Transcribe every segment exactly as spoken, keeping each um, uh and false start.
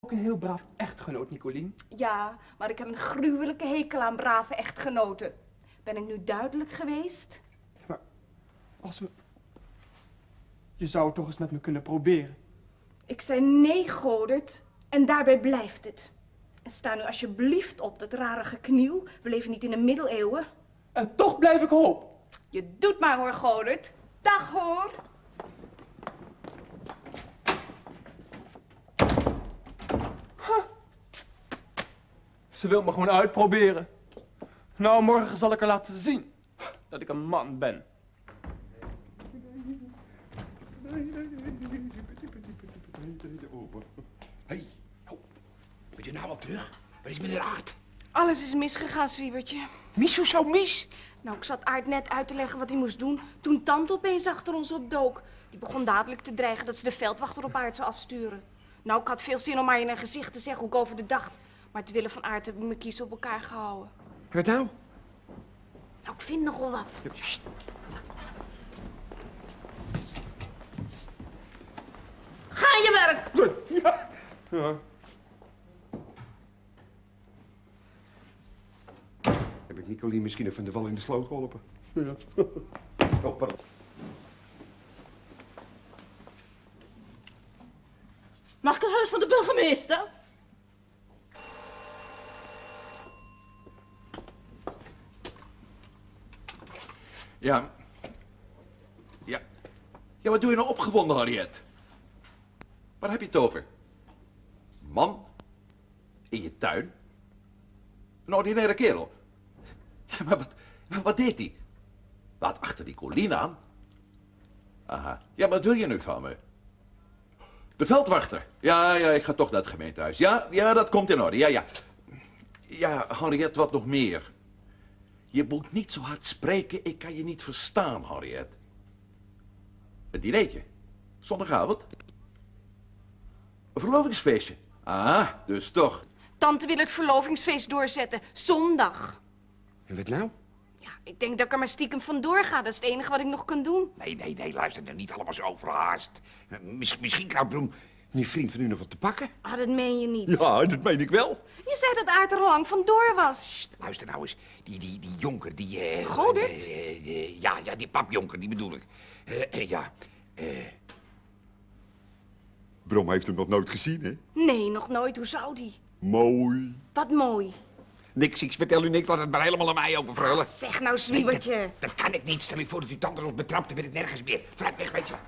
een heel braaf echtgenoot, Nicolien. Ja, maar ik heb een gruwelijke hekel aan brave echtgenoten. Ben ik nu duidelijk geweest? Maar als we... Je zou het toch eens met me kunnen proberen. Ik zei nee, Godert. En daarbij blijft het. En sta nu alsjeblieft op, dat rare gekniel. We leven niet in de middeleeuwen. En toch blijf ik hoop. Je doet maar hoor, Godert. Dag hoor. Huh. Ze wil me gewoon uitproberen. Nou, morgen zal ik haar laten zien dat ik een man ben. Hé, hey, oh, moet je nou wel terug? Waar is meneer Aert? Alles is misgegaan, Zwiebertje. Mis, hoezo mis? Nou, ik zat Aart net uit te leggen wat hij moest doen, toen Tante opeens achter ons opdook. Die begon dadelijk te dreigen dat ze de veldwachter op Aart zou afsturen. Nou, ik had veel zin om haar in haar gezicht te zeggen hoe ik over de dacht. Maar te willen van Aart heb ik mijn kiezen op elkaar gehouden. Wat nou? Nou, ik vind nogal wat. Sst. Ga aan je werk! Ja. Ja. Heb ik Nicolien misschien even de val in de sloot geholpen? Ja. Oh, pardon. Mag ik het huis van de burgemeester? Ja. Ja. Ja, wat doe je nou opgewonden, Harriet? Waar heb je het over? Man? In je tuin? Een ordinaire kerel? Ja, maar wat, maar wat deed hij? Laat achter die Colien aan. Aha. Ja, wat wil je nu van me? De veldwachter. Ja, ja, ik ga toch naar het gemeentehuis. Ja, ja, dat komt in orde. Ja, ja. Ja, Harriet, wat nog meer? Je moet niet zo hard spreken, ik kan je niet verstaan, Harriet. Een dinertje. Zondagavond. Een verlovingsfeestje. Ah, dus toch. Tante wil het verlovingsfeest doorzetten. Zondag. En wat nou? Ja, ik denk dat ik er maar stiekem vandoor ga. Dat is het enige wat ik nog kan doen. Nee, nee, nee, luister er niet allemaal zo overhaast. Miss, misschien krijgt Broem die vriend van u nog wat te pakken. Ah, dat meen je niet. Ja, dat meen ik wel. Je zei dat Aart er al lang vandoor was. Sst, luister nou eens. Die, die, die jonker, die... Uh, Godert? Uh, uh, uh, ja, ja, die papjonker, die bedoel ik. Uh, uh, ja, eh... Uh... Brom heeft hem nog nooit gezien, hè? Nee, nog nooit. Hoe zou die? Mooi. Wat mooi. Niks, ik vertel u niks, laat het maar helemaal aan mij overvullen. Zeg nou, Zwiebertje. Nee, dat, dat kan ik niet. Stel u voor dat u tante ons betrapt, dan weet ik nergens meer. Vooruit weg, weet je.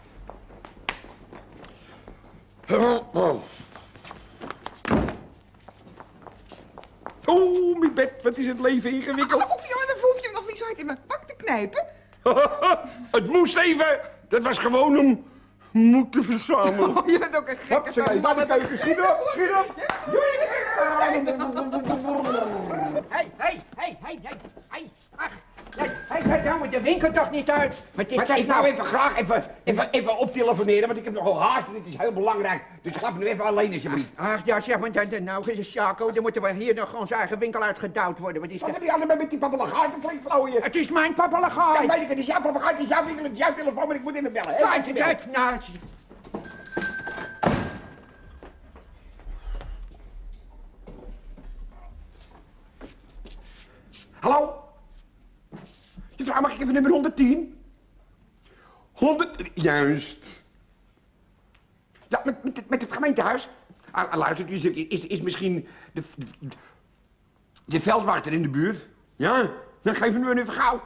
Oh, mijn bed, wat is het leven ingewikkeld. Oh, ja, dan hoef je hem nog niet zo hard in mijn pak te knijpen. Het moest even. Dat was gewoon om moeten verzamelen. Oh, je bent ook een gekke Hopsakee, naar de keuken. Schiet op, schiet op. Hé, hé, hé, hé, hé, ach, hé, hé, nou moet de winkel toch niet uit. Maar ik nou, nou even graag even, even, even optelefoneren, want ik heb nogal haast en dit is heel belangrijk. Dus ga me nu even alleen, alsjeblieft. Ach, ja, zeg maar, dan, dan, nou is het Chaco, dan moeten we hier nog onze eigen winkel uitgedouwd worden. Wat is Wat dat? heb je allemaal met die papelagaai te flink flauwen? Het is mijn Ja, papelagaai. weet ik, het is jouw papelagaai, het is jouw winkel, het is jouw telefoon, maar ik moet even bellen. Hè? Fijn, het uit, nou... Hallo? Mevrouw, mag ik even nummer honderdtien? honderd... Juist. Ja, met, met, met het gemeentehuis. Ah, luister, is, is, is misschien de, de, de veldwachter in de buurt? Ja? Dan geef hem nu even gauw.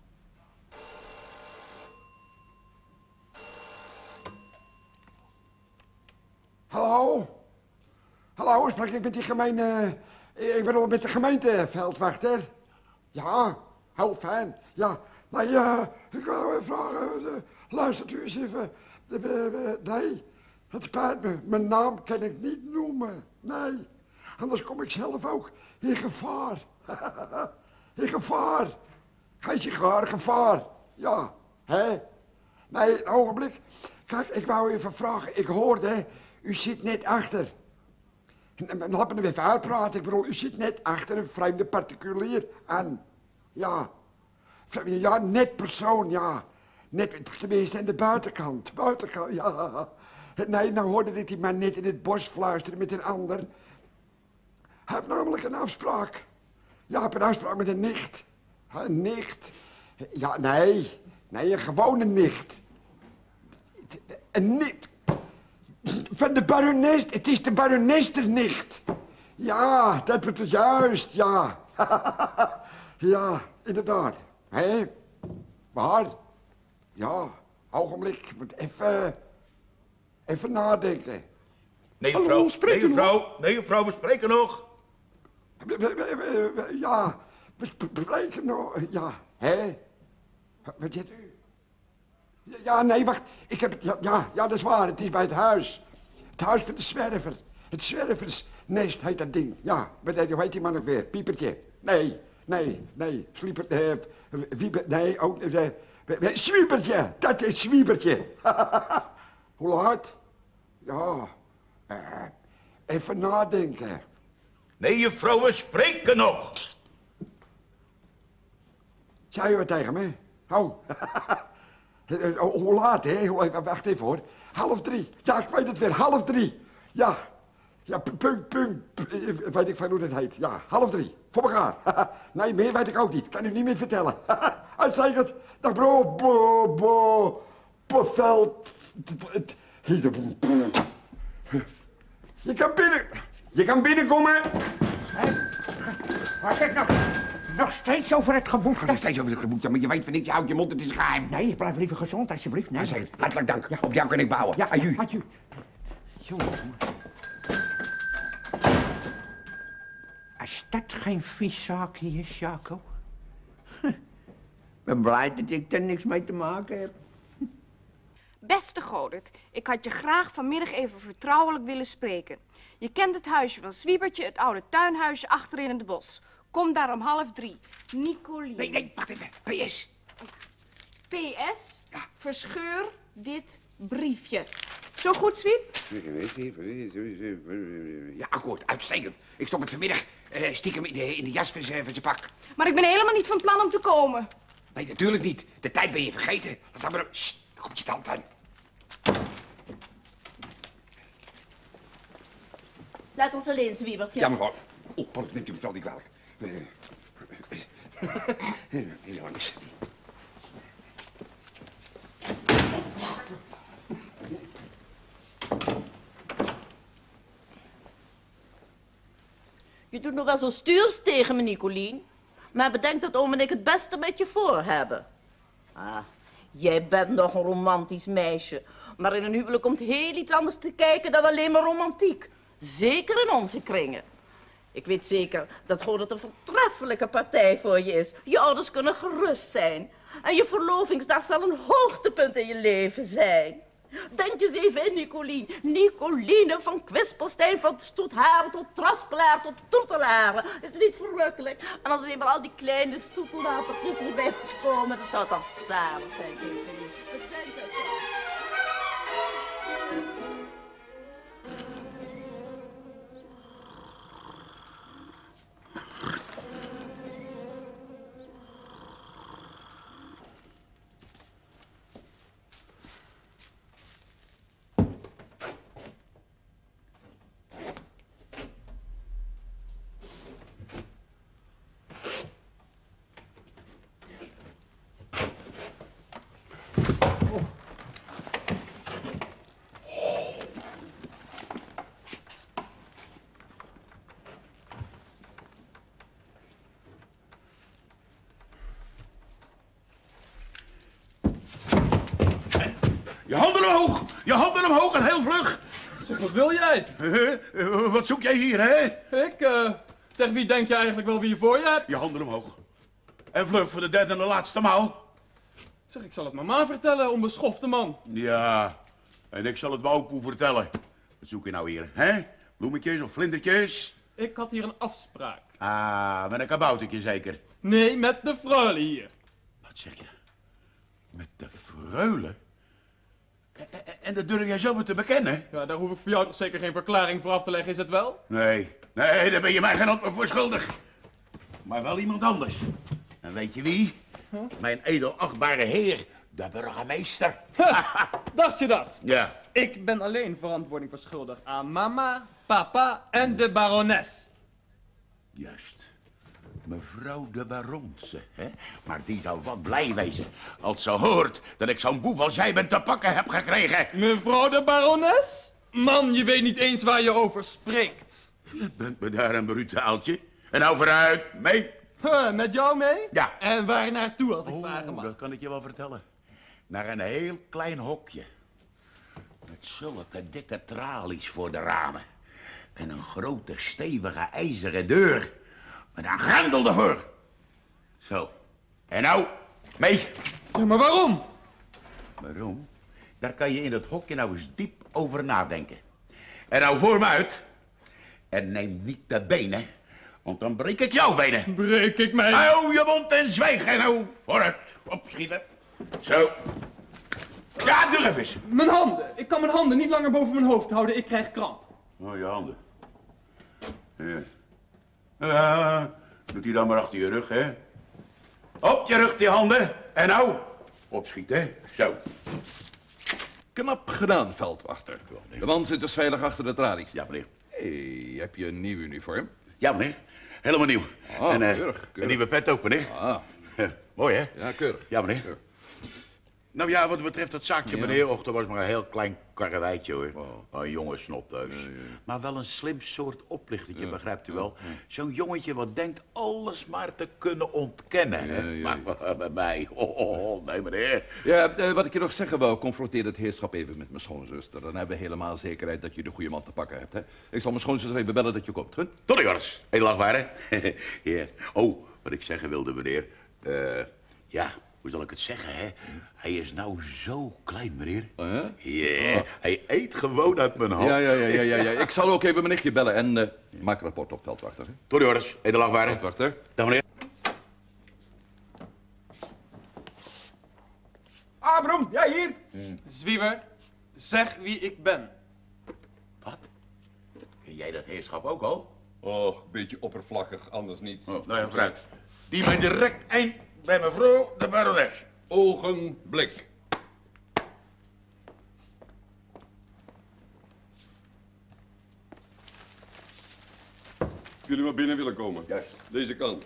Hallo? Hallo, spreek ik met die gemeente... Ik bedoel, met de gemeenteveldwachter. Ja, heel fijn. Ja, nee, uh, ik wou even vragen, uh, luistert u eens even. Uh, uh, nee, het spijt me, mijn naam kan ik niet noemen. Nee, anders kom ik zelf ook in gevaar. In gevaar. Geen sigaar, gevaar. Ja, hè? Nee, een ogenblik. Kijk, ik wou even vragen, ik hoorde, u zit net achter. Laat me nu even uitpraten. Ik bedoel, u zit net achter een vreemde particulier aan. Ja. Ja, net persoon, ja. Net, tenminste aan de buitenkant. Buitenkant, ja. Nee, nou hoorde ik die maar net in het bos fluisteren met een ander. Hij heeft namelijk een afspraak. Ja, heb een afspraak met een nicht. Een nicht. Ja, nee. Nee, een gewone nicht. Een nicht. Van de barones. Het is de baronesternicht. Ja, dat wordt het juist, ja. Ja, inderdaad. Hé? Waar? Ja, ogenblik. Ik moet even... Even nadenken. Nee, Hallo, mevrouw. spreekt Nee, u mevrouw. Nee, mevrouw, we spreken nog. Ja, we spreken nog. Ja, hè? Wat zegt u? Ja, nee, wacht. Ik heb het... Ja, ja, ja, dat is waar. Het is bij het huis. Het huis van de zwerver. Het zwerversnest heet dat ding. Ja, hoe heet die man nog weer? Piepertje. Nee, nee, nee. Slieper... Eh, wieber, nee, ook... Eh, Zwiebertje. Dat is Zwiebertje. Hoe laat? Ja... Uh, even nadenken. Nee, juffrouw, we spreken nog. Zei je wat tegen me? Oh. Hoe laat, hè? Wacht even, hoor. Half drie. Ja, ik weet het weer. Half drie. Ja. Ja, punt, punt. Weet ik van hoe dat heet. Ja, half drie. Voor elkaar. Nee, meer weet ik ook niet. Kan u niet meer vertellen. Uitstekend. Dag, bro. Bo, bo. Peveld. Je kan binnen... Je kan binnenkomen. Hey, wat is nog? Nog steeds over het geboek. Nog steeds over het geboek, maar je weet van niks. Je houdt je mond, het is geheim. Nee, ik blijf liever gezond, alsjeblieft. Nee. Zeg, hartelijk dank. Ja. Op jou kan ik bouwen. Ja, aju. Aju. Jongen. Als dat geen vies zaakje is, Jaco. Ik ben blij dat ik er niks mee te maken heb. Beste Godert, ik had je graag vanmiddag even vertrouwelijk willen spreken. Je kent het huisje van Zwiebertje, het oude tuinhuisje achterin in het bos. Kom daar om half drie. Nicolien. Nee, nee, wacht even. P S. P S. Ja. Verscheur dit briefje. Zo goed, Zwiep? Ja, akkoord. Uitstekend. Ik stop het vanmiddag uh, stiekem in de, in de jas van zijn pak. Maar ik ben helemaal niet van plan om te komen. Nee, natuurlijk niet. De tijd ben je vergeten. Laat maar... Sst, daar komt je tand aan. Laat ons alleen, Zwiebertje. Ja, mevrouw. Oh, pardon, neemt u mevrouw niet kwalijk. Heel langs. Je doet nog wel zo stuurs tegen me, Nicolien. Maar bedenk dat oom en ik het beste met je voor hebben. Ah, jij bent nog een romantisch meisje. Maar in een huwelijk komt heel iets anders te kijken dan alleen maar romantiek. Zeker in onze kringen. Ik weet zeker dat Godert een voortreffelijke partij voor je is. Je ouders kunnen gerust zijn. En je verlovingsdag zal een hoogtepunt in je leven zijn. Denk eens even in, Nicolien. Nicoline van Kwispelstein, van Stoetharen tot Traspelaar tot Toetelaren. Is het niet verrukkelijk? En als eenmaal al die kleine stoetelwatertjes erbij komen, dat zou toch zalig zijn, Nicolien. Bedenk het toch. Je handen omhoog! Je handen omhoog en heel vlug! Zeg, wat wil jij? Uh, wat zoek jij hier, hè? Ik, eh... zeg, wie denk je eigenlijk wel wie je voor je hebt? Je handen omhoog. En vlug voor de derde en de laatste maal. Zeg, ik zal het mama vertellen, onbeschofte man. Ja, en ik zal het Woupoe vertellen. Wat zoek je nou hier, hè? Bloemetjes of vlindertjes? Ik had hier een afspraak. Ah, met een kaboutertje zeker? Nee, met de freule hier. Wat zeg je? Met de freule? En dat durf jij zomaar te bekennen? Ja, daar hoef ik voor jou toch zeker geen verklaring voor af te leggen, is het wel? Nee, nee, daar ben je mij geen antwoord voor schuldig. Maar wel iemand anders. En weet je wie? Huh? Mijn edelachtbare heer, De burgemeester. Dacht je dat? Ja. Ik ben alleen verantwoording verschuldigd aan mama, papa en de barones. Juist. Mevrouw de baronse, hè? Maar die zal wat blij wezen als ze hoort dat ik zo'n boef als jij bent te pakken heb gekregen. Mevrouw de barones? Man, je weet niet eens waar je over spreekt. Je bent me daar een brutaaltje. En nou vooruit, mee. Huh, met jou mee? Ja. En waar naartoe als ik Oh, vragen mag? dat kan ik je wel vertellen. Naar een heel klein hokje. Met zulke dikke tralies voor de ramen. En een grote, stevige, ijzeren deur. Met een grendel ervoor. Zo. En nou, mee. Ja, maar waarom? Waarom? Daar kan je in dat hokje nou eens diep over nadenken. En nou voor me uit. En neem niet de benen, want dan breek ik jouw benen. Breek ik mij? Hou je mond en zwijg en nou vooruit. Opschieten. Zo. Ja, doe even eens. Mijn handen. Ik kan mijn handen niet langer boven mijn hoofd houden. Ik krijg kramp. Oh, je handen. Ja. Ja, doet hij dan maar achter je rug, hè. Op je rug, die handen. En nou, opschieten. Zo. Knap gedaan, veldwachter. De man zit dus veilig achter de tralies. Ja, meneer. Hé, heb je een nieuw uniform? Ja, meneer. Helemaal nieuw. Ah, en, uh, keurig, keurig. een nieuwe pet ook, meneer. Ah, Mooi, hè? ja, keurig. Ja, meneer. Keurig. Nou ja, wat betreft dat zaakje, Ja. meneer, och, dat was maar een heel klein karreweitje, hoor. Wow. Een jonge snotteus. Ja, ja. Maar wel een slim soort oplichtertje, begrijpt u wel? Zo'n jongetje wat denkt alles maar te kunnen ontkennen, hè? Ja, ja, ja. Maar bij mij, oh, oh, oh, nee, meneer. Ja, eh, wat ik je nog zeggen wou, confronteer het heerschap even met mijn schoonzuster. Dan hebben we helemaal zekerheid dat je de goede man te pakken hebt, hè? Ik zal mijn schoonzuster even bellen dat je komt, hè? Tot de Joris. Edelachtbare. Ja. Oh, wat ik zeggen wilde, meneer. Eh, ja, hoe zal ik het zeggen, hè? Hij is nou zo klein, meneer. Oh, ja? Ja, hij eet gewoon uit mijn hand. Ja, ja, ja, ja, ja, ja. Ik zal ook even mijn nichtje bellen en uh, maak rapport op, veldwachter. Hè? Tot de Joris. Edelachtbare. Veldwachter. Dag, meneer. Abram, jij hier? Zwieber, zeg wie ik ben. Wat? Ken jij dat heerschap ook al? Oh, een beetje oppervlakkig, anders niet. Oh, nou ja, vooruit. Die mij direct eind bij mevrouw de barones. Ogenblik. Jullie maar binnen willen komen. Juist. Deze kant.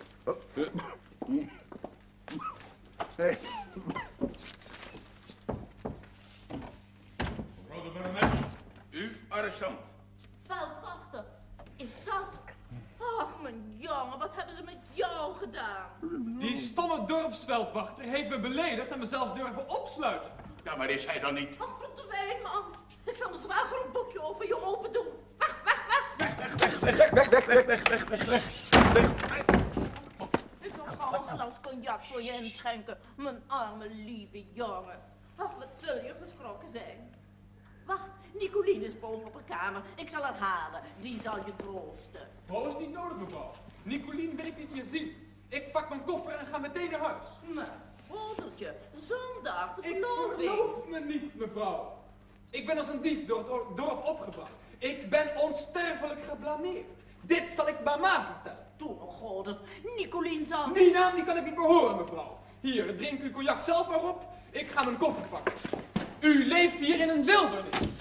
Hey. Mevrouw de barones, uw arrestant. Veldwachter, is dat... Ach, mijn jongen, wat hebben ze met jou gedaan? Die stomme dorpsveldwachter heeft me beledigd en me zelfs durven opsluiten. Ja, maar is hij dan niet? Ach, verdwijn, man. Ik zal mijn zwager een boekje over je open doen. Weg, weg, weg. Weg, weg, weg, weg, weg, weg, weg, weg, weg, weg. Ik zal gauw een glas cognac voor je inschenken, mijn arme lieve jongen. Ach, wat zul je geschrokken zijn. Wacht, Nicolien is boven op haar kamer. Ik zal haar halen. Die zal je troosten. Oh, is niet nodig, mevrouw. Nicolien wil ik niet meer zien. Ik pak mijn koffer en ga meteen naar huis. Maar, vogeltje, zondag, de Ik verloving. geloof me niet, mevrouw. Ik ben als een dief door het or- dorp opgebracht. Ik ben onsterfelijk geblameerd. Dit zal ik mama vertellen. Toen, goders, Nicolien zal... Die naam die kan ik niet meer horen, mevrouw. Hier, drink uw cognac zelf maar op. Ik ga mijn koffer pakken. U leeft hier in een wildernis.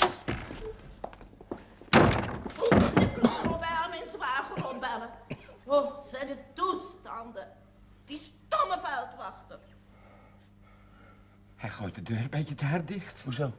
Ik kan Robert mijn zwager opbellen. Oh, zijn de toestanden. Die stomme veldwachter. Hij gooit de deur een beetje te hard dicht. Hoezo?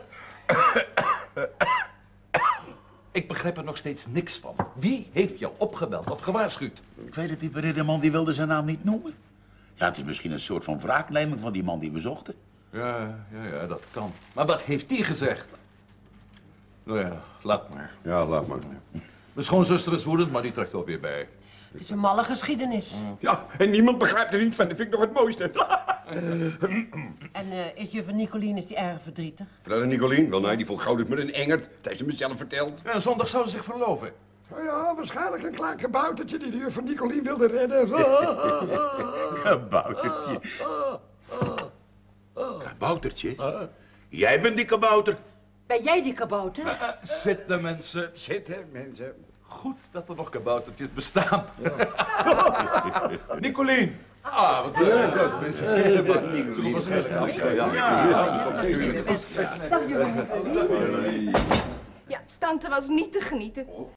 Ik begrijp er nog steeds niks van. Wie heeft jou opgebeld of gewaarschuwd? Ik weet het niet, meneer de man die wilde zijn naam niet noemen. Ja, het is misschien een soort van wraakneming van die man die we zochten. Ja, ja, ja, dat kan. Maar wat heeft die gezegd? Nou ja, laat maar. Ja, laat maar. Mijn schoonzuster is woedend, maar die trekt wel weer bij. Het is een malle geschiedenis. Ja, en niemand begrijpt er niet van. Dat vind ik nog het mooiste. En uh, is juffrouw Nicolien, is die erg verdrietig? Vrouw Nicolien? Wel nee, die vond goud met een engert. Dat heeft ze me zelf verteld. Ja, zondag zou ze zich verloven. Oh ja, waarschijnlijk een klein kaboutertje die de juf van Nicolien wilde redden. Kaboutertje. Kaboutertje? Jij bent die kabouter. Ben jij die kabouter? Uh, uh, zitten mensen. Zitten, mensen. Goed dat er nog kaboutertjes bestaan. Nicolien, Ah, wat leuk. Dat is een waarschijnlijk afscheid. Ja, tante was niet te genieten.